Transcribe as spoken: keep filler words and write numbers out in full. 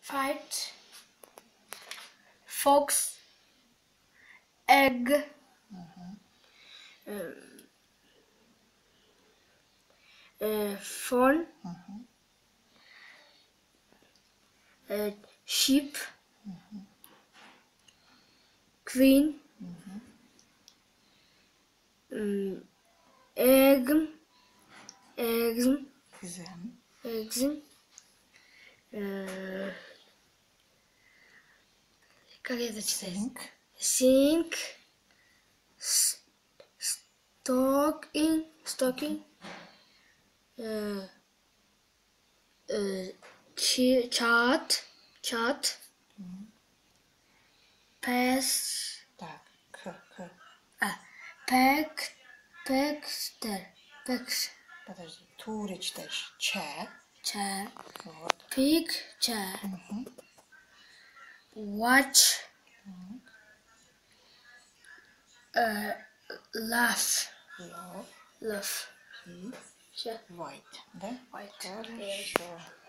fight, fox, egg, Mhm. um, uh, fawn, Mhm. uh, sheep, Mhm. queen, Mhm. um, egg, eggs, Güzel. eggs, uh, как это читать? Sink. Sink, s- stocking, stocking, uh, uh, ch- chart, chart, pass, Так. К. К. а, pack, packster, packs, Подожди. Туре читаешь. Че. chair, Вот. picture, Мгм. watch, Так. uh, laugh, Love. laugh, И. Ch- White. Да? white. Хорошо.